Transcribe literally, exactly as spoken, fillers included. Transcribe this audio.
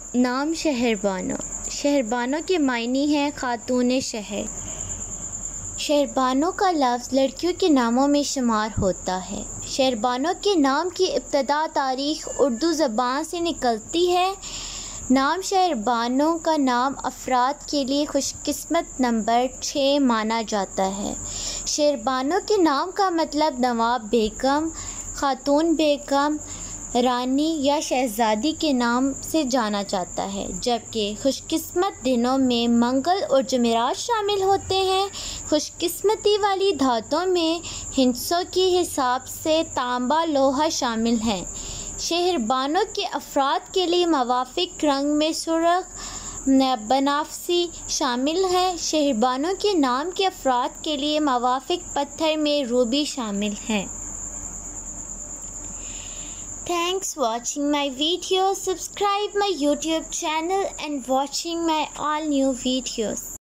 नाम शहरबानो। शहरबानो के मायने हैं खातून शहर। शहरबानो का लफ्ज़ लड़कियों के नामों में शुमार होता है। शहरबानो के नाम की इब्तदा तारीख़ उर्दू ज़बान से निकलती है। नाम शहरबानो का नाम अफराद के लिए खुशकिस्मत नंबर छः माना जाता है। शहरबानो के नाम का मतलब नवाब बेगम, खातून बेगम, रानी या शहज़ादी के नाम से जाना जाता है, जबकि खुशकिस्मत दिनों में मंगल और जमेरात शामिल होते हैं। खुशकिस्मती वाली धातों में हिस्सों के हिसाब से तांबा लोहा शामिल है। शहरबानो के अफराद के लिए मवाफिक रंग में सुर्ख, बनाफसी शामिल है। शहरबानो के नाम के अफराद के लिए मवाफिक पत्थर में रूबी शामिल है। Thanks watching my video. Subscribe my YouTube channel and watching my all new videos.